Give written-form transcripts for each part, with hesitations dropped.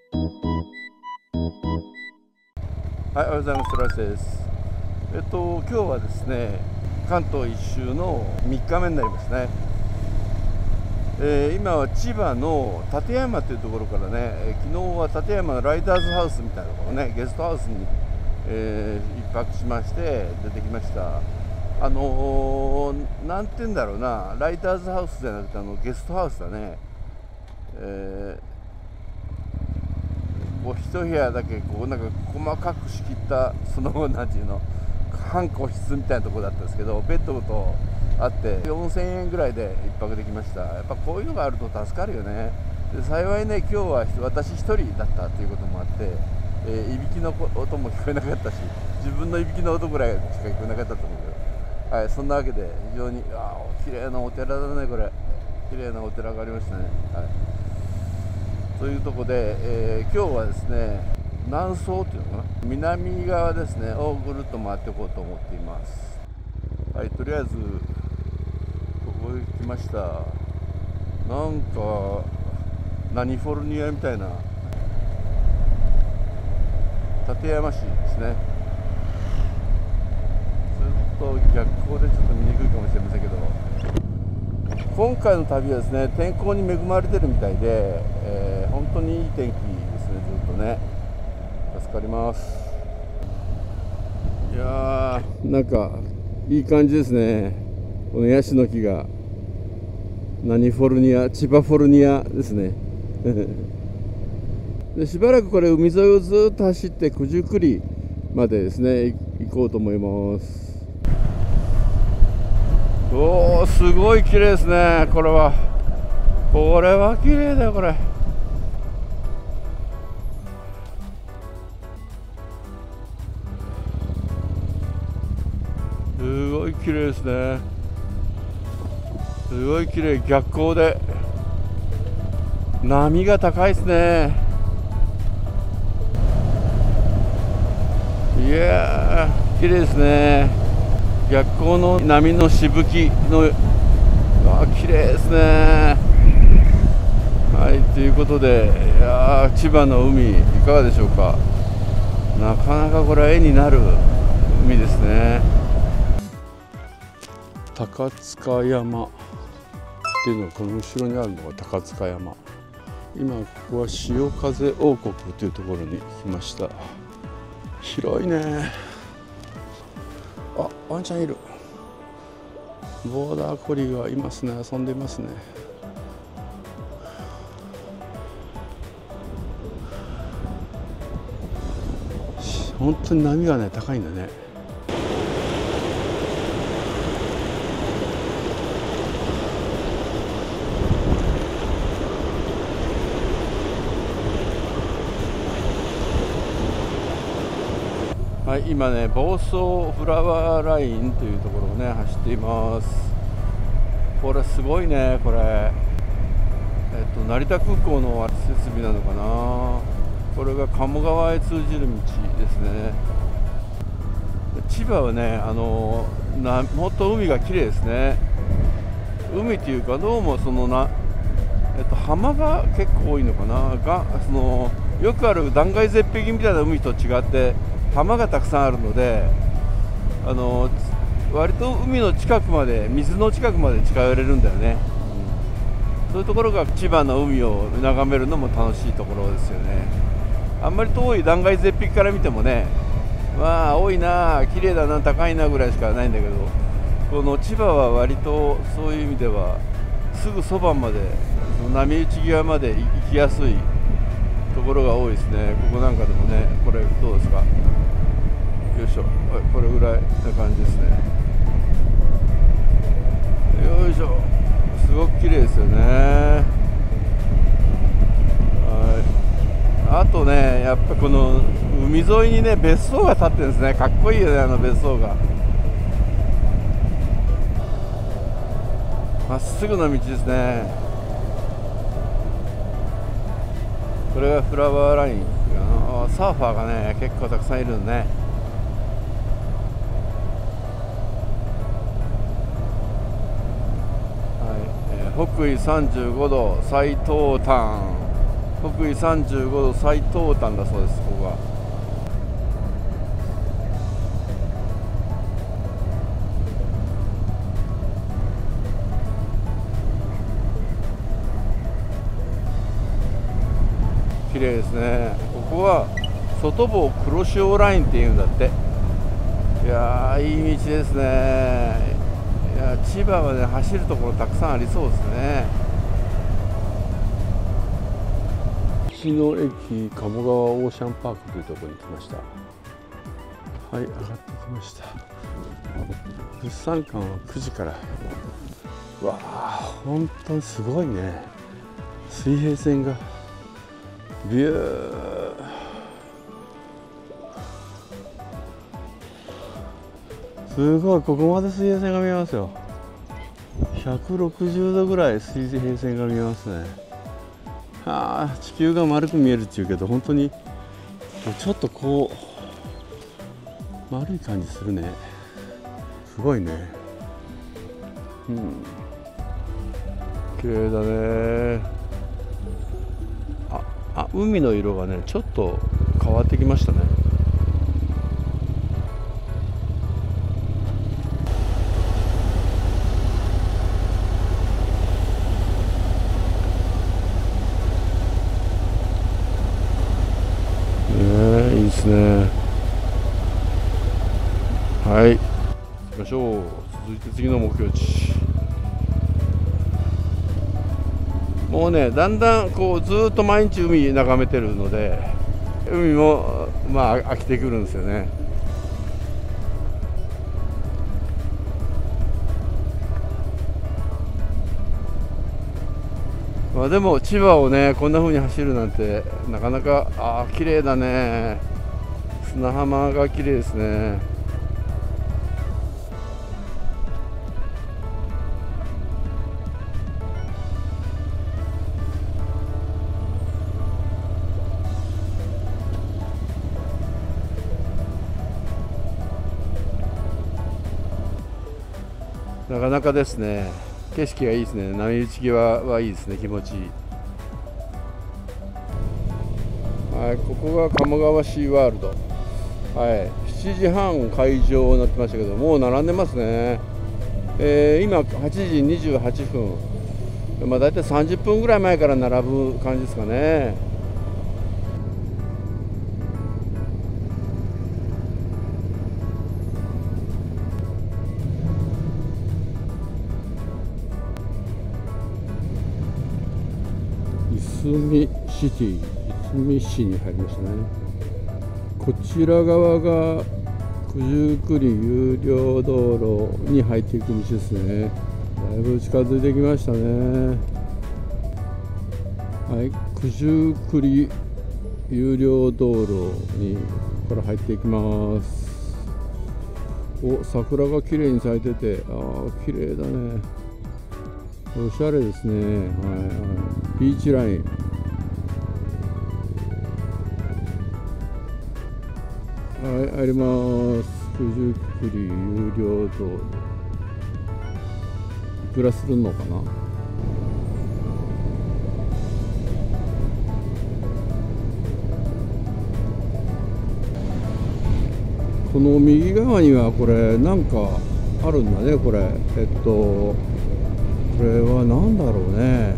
はい、おはようございます。トラスです。今日はですね、関東一周の3日目になりますね。今は千葉の館山というところからね、昨日は館山のライダーズハウスみたいなところね、ゲストハウスに、一泊しまして出てきました。なんて言うんだろうな、ライダーズハウスじゃなくてゲストハウスだね。こう一部屋だけこうなんか細かく仕切ったなんていうの半個室みたいなところだったんですけど、ベッドとあって4000円ぐらいで1泊できました。やっぱこういうのがあると助かるよね。で幸いね、今日は私1人だったということもあって、いびきの音も聞こえなかったし、自分のいびきの音ぐらいしか聞こえなかったと思うけど、はい、そんなわけで非常に綺麗なお寺だね。これ綺麗なお寺がありましたね。はい、というところで、今日はですね、南総というのかな、南側ですねをぐるっと回っていこうと思っています。はい、とりあえずここへ来ました。なんか何フォルニアみたいな館山市ですね。ずっと逆光でちょっと見にくいかもしれませんけど、今回の旅はですね、天候に恵まれてるみたいで、本当にいい天気ですね。ずっとね、助かります。いやー、なんかいい感じですね。このヤシの木が何フォルニア、千葉フォルニアですね。でしばらくこれ海沿いをずっと走って九十九里までですね行こうと思います。おー、すごい綺麗ですね。これは綺麗だよ。これすごい綺麗ですね。すごい綺麗。逆光で波が高いですね。いやー、綺麗ですね。逆光の波のしぶきの綺麗ですね。はい、ということで、いや千葉の海いかがでしょうか。なかなかこれは絵になる海ですね。高塚山っていうのがこの後ろにあるのが高塚山。今ここは潮風王国というところに来ました。広いね。ワンちゃんいる。ボーダーコリーがいますね。遊んでいますね。本当に波がね高いんだね。はい、今ね房総フラワーラインというところをね走っています。これすごいね。これ成田空港の設備なのかな。これが鴨川へ通じる道ですね。千葉はねもっと海が綺麗ですね。海っていうかどうも浜が結構多いのかな。よくある断崖絶壁みたいな海と違って浜がたくさんあるので、割と海の近くまで、水の近くまで近寄れるんだよね。そういうところが千葉の海を眺めるのも楽しいところですよね。あんまり遠い断崖絶壁から見てもね、多いな、綺麗だな、高いなぐらいしかないんだけど、この千葉は割とそういう意味ではすぐそばまで、波打ち際まで行きやすいところが多いですね。ここなんかでもね、これどうですか。よいしょ、これぐらいな感じですね。よいしょ、すごく綺麗ですよね。あとね、やっぱこの海沿いにね別荘が建ってるんですね。かっこいいよね、別荘が。まっすぐの道ですね。これがフラワーライン。サーファーがね結構たくさんいるのね。北緯35度最東端北緯35度最東端だそうです。ここが綺麗ですね。ここは外房黒潮ラインっていうんだって。いやー、いい道ですね。いや、千葉はね、走るところたくさんありそうですね。道の駅鴨川オーシャンパークというところに来ました。はい、上がってきました。物産館は9時から。わあ、本当にすごいね。水平線がビュー。すごい、ここまで水平線が見えますよ。160度ぐらい水平線が見えますね。はあ、地球が丸く見えるっていうけど、本当にちょっとこう丸い感じするね。すごいね。うん、綺麗だね。海の色がね、ちょっと変わってきましたね。いいですね。はい、行きましょう。続いて次の目標地。もうね、だんだんこうずっと毎日海眺めてるので、海もまあ飽きてくるんですよね。まあでも千葉をね、こんな風に走るなんてなかなか、綺麗だね。砂浜が綺麗ですね。なかなかですね。景色がいいですね。波打ち際はいいですね。気持ちいい。はい、ここが鴨川シーワールド。はい、7時半開場になってましたけど、もう並んでますね。今8時28分。まあだいたい30分ぐらい前から並ぶ感じですかね。いすみシティ、いすみ市に入りましたね。こちら側が九十九里有料道路に入っていく道ですね。だいぶ近づいてきましたね。はい、九十九里有料道路にここから入っていきます。お、桜が綺麗に咲いてて、綺麗だね。おしゃれですね。はいはい、ビーチライン。はい、あります。九十九里有料道路。いくらするのかな。この右側にはこれなんかあるんだね。これこれは何だろうね。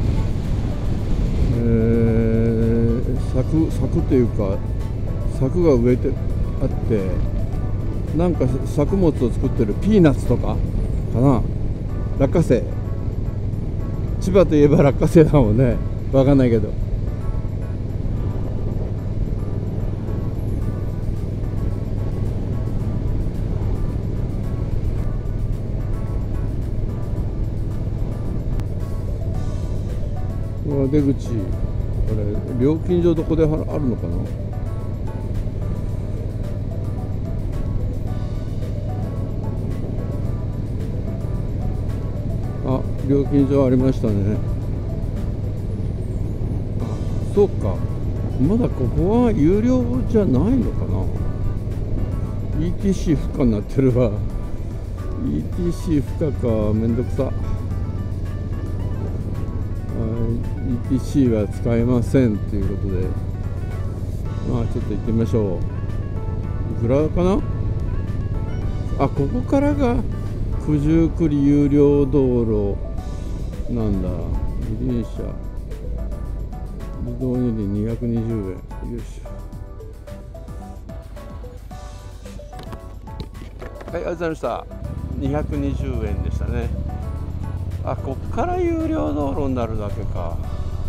柵というか柵が植えてあって、なんか作物を作ってるピーナッツとかかな。落花生。千葉といえば落花生だもんね。わかんないけど。出口、これ料金所どこであるのかな。料金所ありましたね。そうか、まだここは有料じゃないのかな。 ETC 不可になってるわ。 ETC 不可か、めんどくさ。 ETC は使えませんということで、まあちょっと行ってみましょう。いくらかな。あ、ここからが九十九里有料道路なんだ。二輪車自動二輪220円。よいしょ。はい、ありがとうございました。220円でしたね。あ、こっから有料道路になるだけか。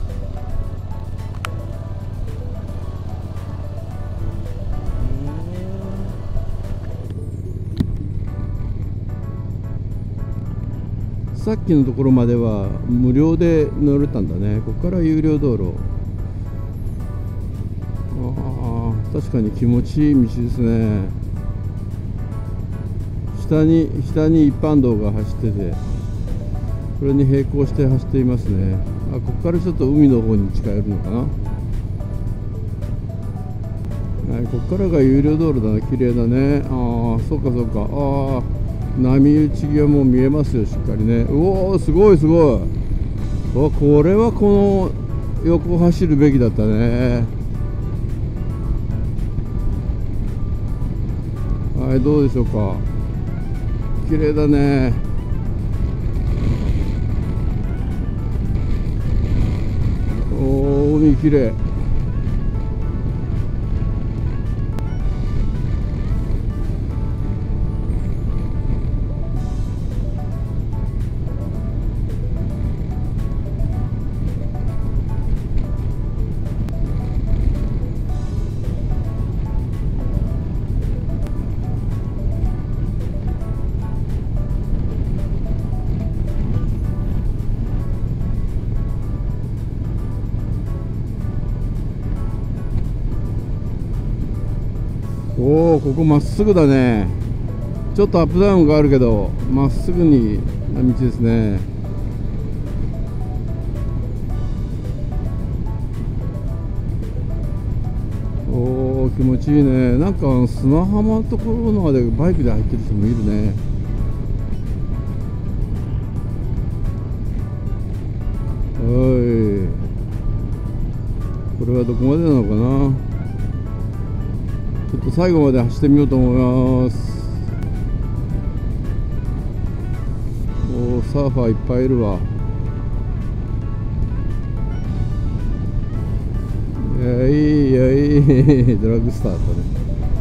さっきのところまでは無料で乗れたんだね。ここから有料道路。ああ、確かに気持ちいい道ですね。下に一般道が走ってて、これに並行して走っていますね。あ、ここからちょっと海の方に近寄るのかな。はい、ここからが有料道路だな。綺麗だね。ああ、そうかそうか。ああ、波打ち際も見えますよ、しっかりね。おお、すごいすごい。これはこの横を走るべきだったね。はい、どうでしょうか。綺麗だね。おお、海綺麗。おお、ここまっすぐだね。ちょっとアップダウンがあるけどまっすぐにな道ですね。おお、気持ちいいね。なんか砂浜のところまでバイクで入ってる人もいるね。はい、これはどこまでなのかな。ちょっと最後まで走ってみようと思います。おー、サーファーいっぱいいるわ。いや、いいや、いいドラッグスターだったね。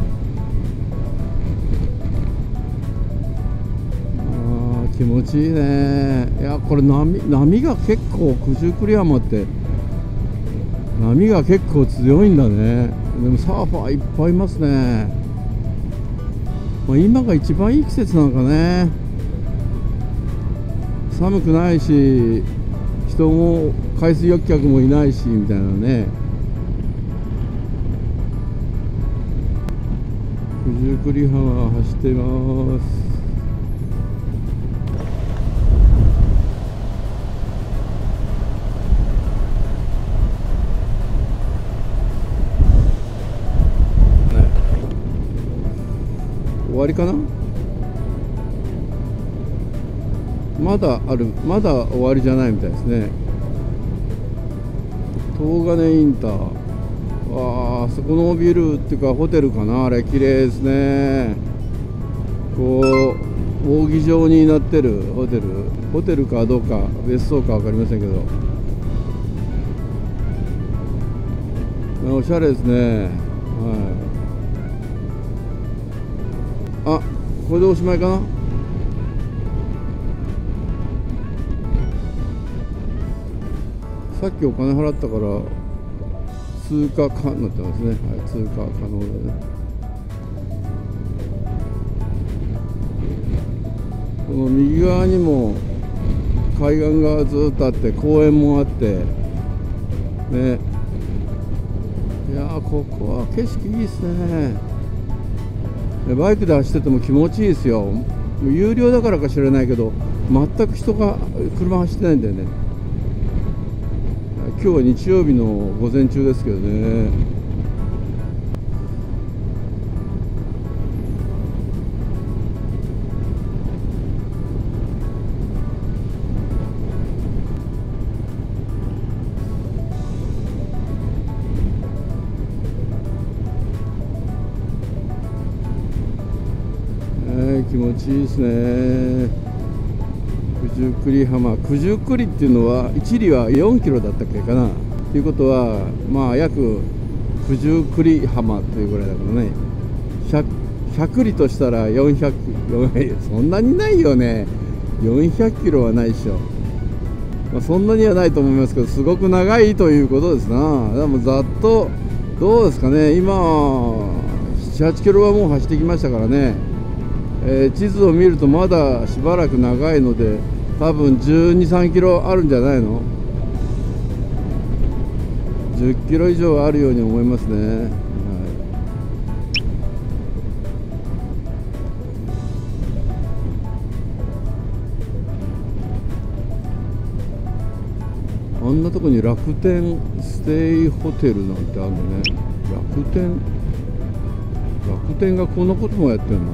あー、気持ちいいね。いや、これ波が結構、九十九里浜って波が結構強いんだね。でもサーファーいっぱいいますね。まあ、今が一番いい季節なのかね。寒くないし、人も海水浴客もいないしみたいなね。九十九里浜走っています。終わりかな。まだある、まだ終わりじゃないみたいですね。東金インター、わあ、そこのビルっていうかホテルかな。あれ綺麗ですね。こう扇状になってるホテルかどうか別荘か分かりませんけど、おしゃれですね。はい、あ、これでおしまいかな。さっきお金払ったから通過可になってますね。はい、通過可能だね。この右側にも海岸がずっとあって公園もあってね。いやー、ここは景色いいですね。バイクで走ってても気持ちいいですよ。有料だからか知らないけど全く人が車走ってないんだよね。今日は日曜日の午前中ですけどね。 気持ちいいですね。九十九里浜、九十九里っていうのは1里は4キロだったっけかな。ということはまあ約九十九里浜というぐらいだからね。100里としたら400、そんなにないよね。400キロはないでしょ。まあ、そんなにはないと思いますけど、すごく長いということですな。でもざっとどうですかね。今7、8キロはもう走ってきましたからね。地図を見るとまだしばらく長いので、多分12、3キロあるんじゃないの。10キロ以上あるように思いますね。あんなとこに楽天ステイホテルなんてあるのね。楽天がこんなこともやってんの。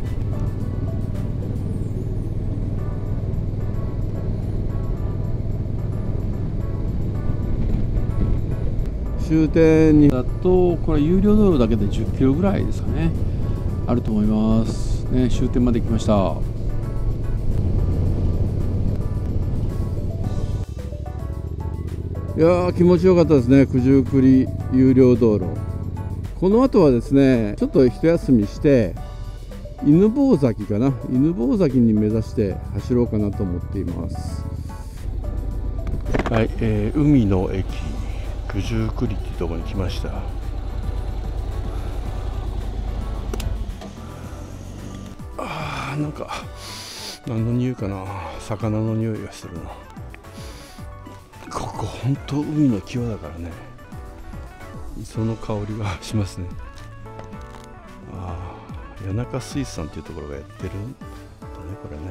終点にだとこれ有料道路だけで10キロぐらいですかね、あると思いますね。終点まで来ました。いやー気持ちよかったですね。九十九里有料道路。この後はですねちょっと一休みして犬吠埼かな、犬吠埼に目指して走ろうかなと思っています。はい、海の駅九十九里っていうところに来ました。なんか何の匂いかな、魚の匂いがするな。ここ本当海の際だからね、磯の香りがしますね。谷中水産っていうところがやってるんだね、これね。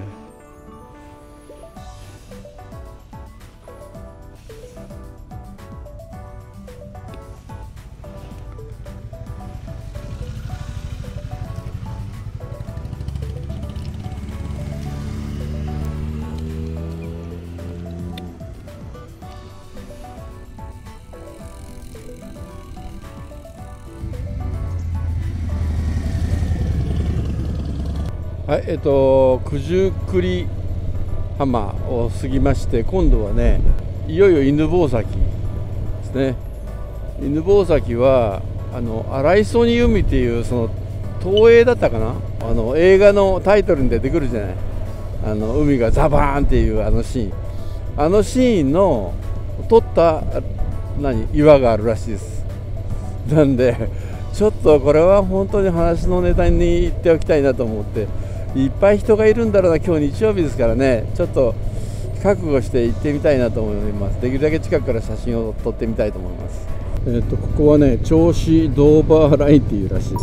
はい、九十九里浜を過ぎまして、今度はねいよいよ犬吠埼ですね。犬吠埼は荒磯に海っていうその東映だったかな、映画のタイトルに出てくるじゃない。海がザバーンっていうシーンの撮った岩があるらしいです。なんでちょっとこれは本当に話のネタに言っておきたいなと思って、いっぱい人がいるんだろうな。今日日曜日ですからね、ちょっと覚悟して行ってみたいなと思います。できるだけ近くから写真を撮ってみたいと思います。ここはね銚子ドーバーラインっていうらしいです。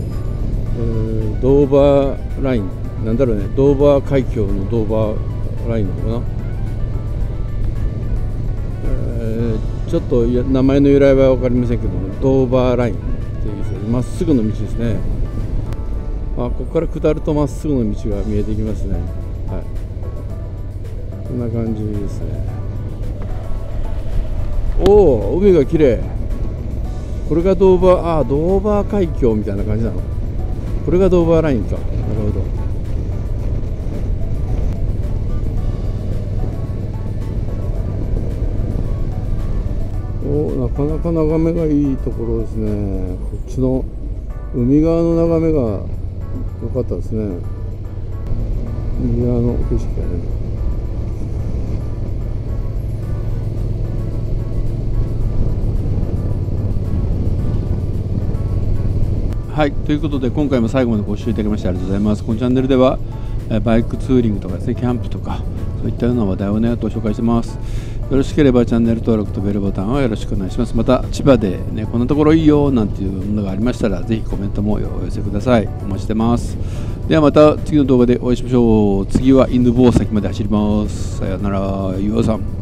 ドーバーラインなんだろうね、ドーバー海峡のドーバーラインなのかな。ちょっと名前の由来は分かりませんけども、ドーバーラインっていうまっすぐの道ですね。ここから下るとまっすぐの道が見えてきますね。はい、こんな感じですね。おお、海が綺麗。これがドーバー海峡みたいな感じなの。これがドーバーラインか。なるほど。なかなか眺めがいいところですね。こっちの海側の眺めが良かったですね。右側の景色がね。はい、ということで今回も最後までご視聴いただきましてありがとうございます。このチャンネルではバイクツーリングとかですね、キャンプとかそういったような話題をねご紹介してます。よろしければチャンネル登録とベルボタンをよろしくお願いします。また千葉でねこんなところいいよなんていうものがありましたらぜひコメントもお寄せください。お待ちしてます。ではまた次の動画でお会いしましょう。次は犬吠埼まで走ります。さよなら、ゆうさん。